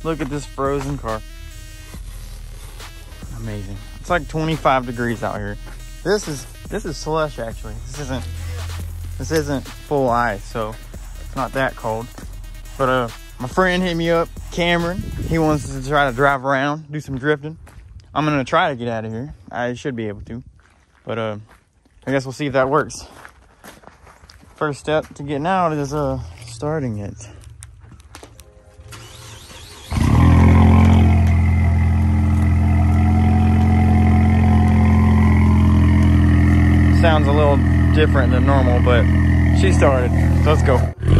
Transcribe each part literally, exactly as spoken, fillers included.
Look at this frozen car. Amazing. It's like twenty-five degrees out here. This is this is slush actually. This isn't this isn't full ice, so it's not that cold. But uh my friend hit me up, Cameron. He wants to try to drive around, do some drifting. I'm gonna try to get out of here. I should be able to. But uh I guess we'll see if that works. First step to getting out is uh starting it. Sounds a little different than normal, but she started. So let's go.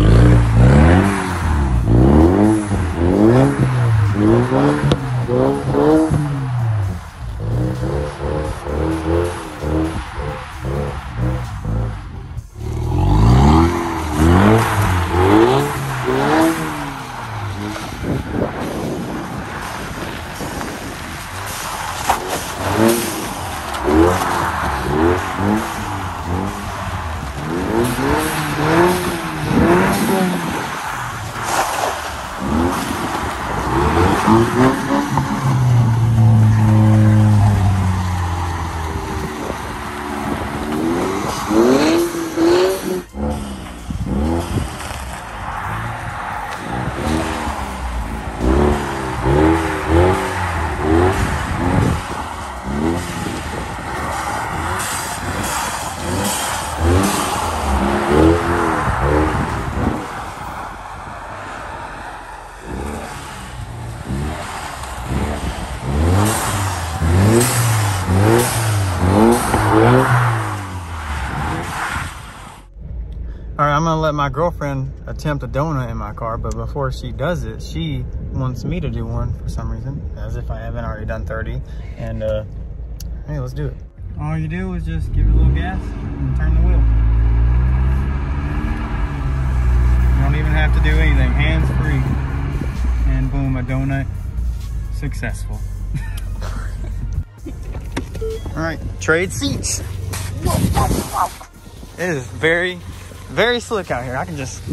All right, I'm gonna let my girlfriend attempt a donut in my car, but before she does it, she wants me to do one for some reason, as if I haven't already done thirty. And uh, hey, let's do it. All you do is just give it a little gas and turn the wheel. You don't even have to do anything, hands free. And boom, a donut successful. All right, trade seats. It is very, very slick out here. I can just...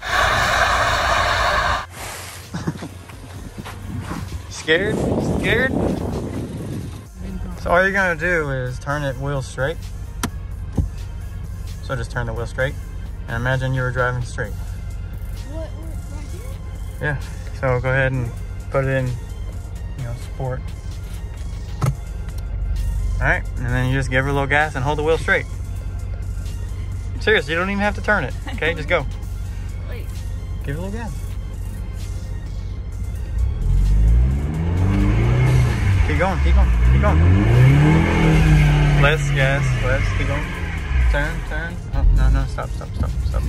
Scared? Scared? So all you're gonna do is turn it wheel straight. So just turn the wheel straight. And imagine you were driving straight. What, what, right here? Yeah. So go ahead and put it in, you know, sport. All right, and then you just give her a little gas and hold the wheel straight. Seriously, you don't even have to turn it. Okay, just go. Wait. Give it a little gas. Keep going, keep going, keep going. Less gas, less, keep going. Turn, turn. Oh, no, no, stop, stop, stop, stop.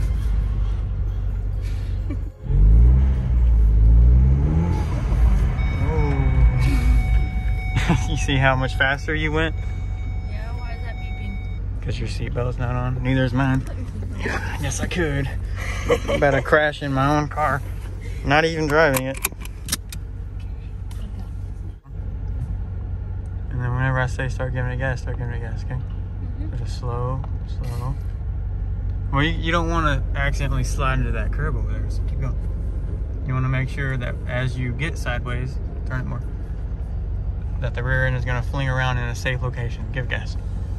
You see how much faster you went? Yeah, why is that beeping? Because your seatbelt's not on. Neither is mine. I guess I could. I'm about to crash in my own car. Not even driving it. And then whenever I say start giving it gas, start giving it gas, okay? Mm-hmm. Just slow, slow. Well, you, you don't want to accidentally slide into that curb over there, so keep going. You want to make sure that as you get sideways, turn it more. That the rear end is going to fling around in a safe location. Give gas.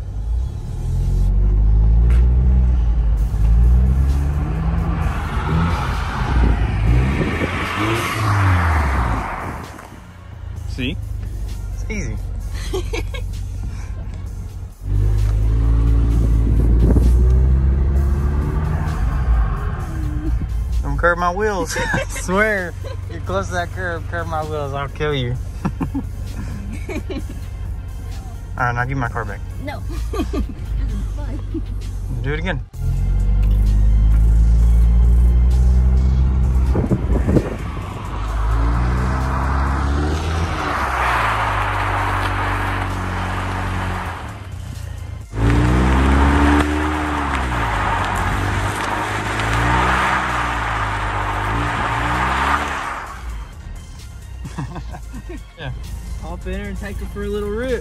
See? It's easy. Don't curb my wheels. I swear. You're close to that curb, curb my wheels, I'll kill you. All right, now give me my car back. No. This is fun. Do it again. Yeah. Hop in her and take her for a little rip.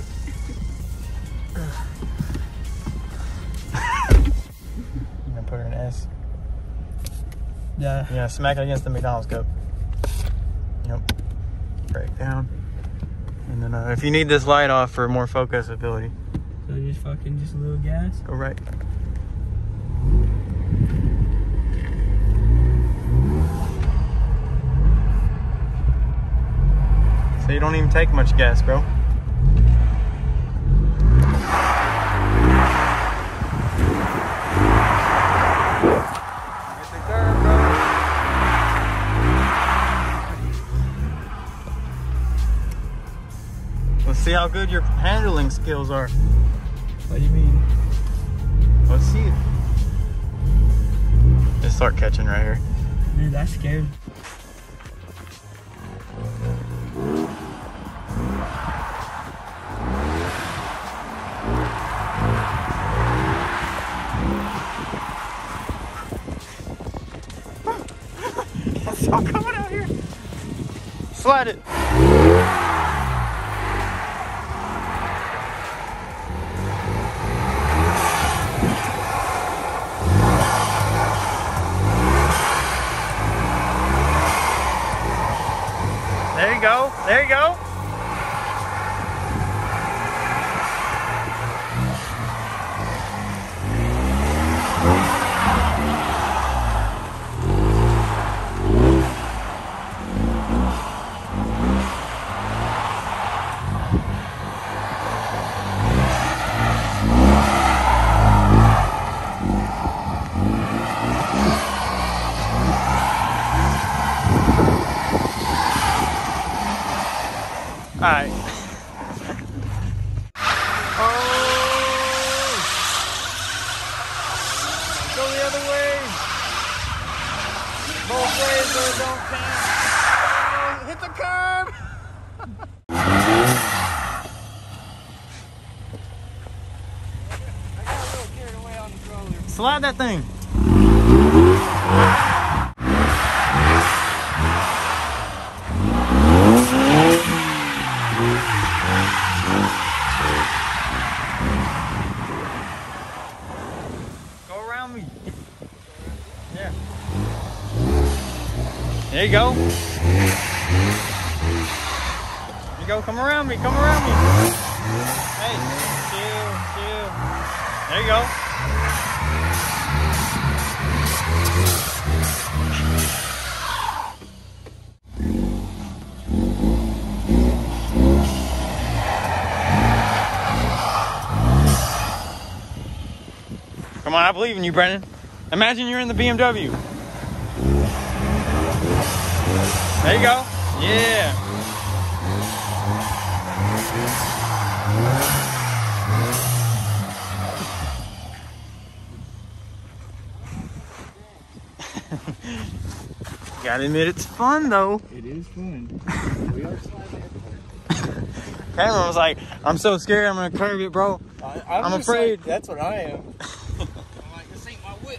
You gonna put her in S? Yeah. Yeah, smack it against the McDonald's cup. Yep. Brake down. And then uh, if you need this light off for more focus ability, So just fucking just a little gas. go right. So you don't even take much gas, bro. Get the curve, bro. Let's see how good your handling skills are. What do you mean? Let's see it. Just start catching right here. Dude, that's scary. It's all coming out here. Slide it. There you go. There you go. All right. Oh! Go the other way. Both ways, or don't count. Oh, hit the curb. I got a little carried away on the stroller. Slide that thing. Go around me. Yeah. There you go. There you go. Come around me. Come around me. Hey, chill, chill. There you go. Come on, I believe in you, Brennan. Imagine you're in the B M W. There you go. Yeah. Gotta admit, it's fun though. It is fun. We are sliding. Cameron was like, I'm so scared I'm gonna curve it, bro. I, I'm just afraid. like, that's what I am. I'm like, this ain't my whip.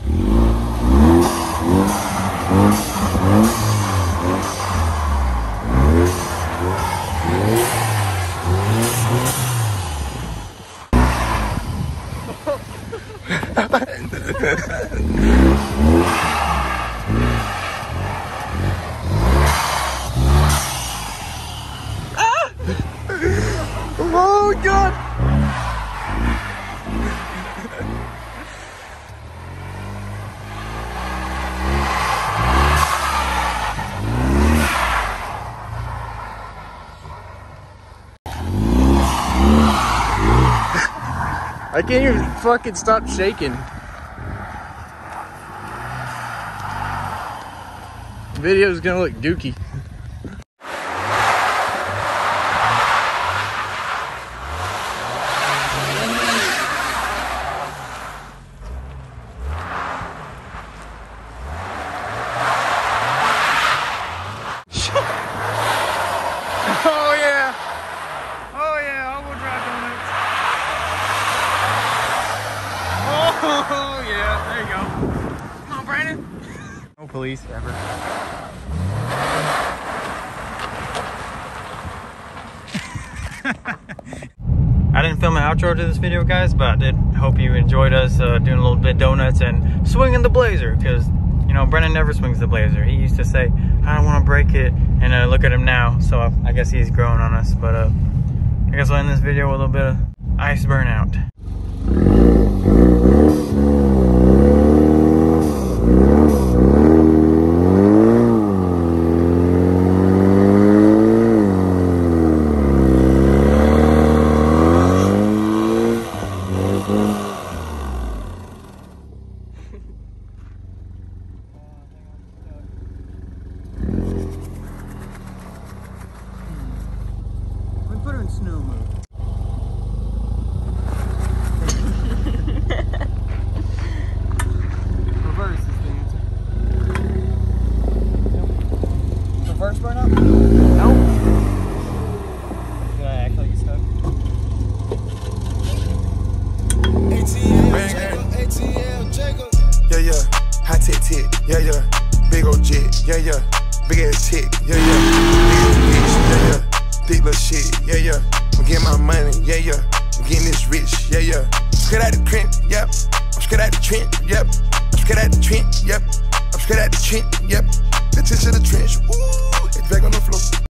Oh God! I can't even fucking stop shaking. The video's gonna look dookie. Oh yeah! Oh yeah, all-wheel drive donuts. Oh yeah, there you go. Come on, Brandon. No police ever. I didn't film an outro to this video, guys, but I did hope you enjoyed us uh, doing a little bit of donuts and swinging the Blazer, because, you know, Brennan never swings the Blazer. He used to say, I don't want to break it. And uh, look at him now. So I, I guess he's growing on us. But uh, I guess we'll end this video with a little bit of ice burnout. Put her in snow mode. Reverse is the answer. Reverse burnout? Nope. Did I actually get stuck? A T L Jacob. Yeah, yeah. High tech tech. Yeah, yeah. Big old jet. Yeah, yeah. Big ass chick. Yeah, yeah. Big ass bitch. Yeah, yeah. Thick little shit, yeah, yeah. I'm getting my money, yeah, yeah. I'm getting this rich, yeah, yeah. Straight out the Trent, yep. I'm straight out the Trent, yep. I'm straight out the Trent, yep. I'm straight out the Trent, yep. The tip of the trench, ooh, it drag on the floor.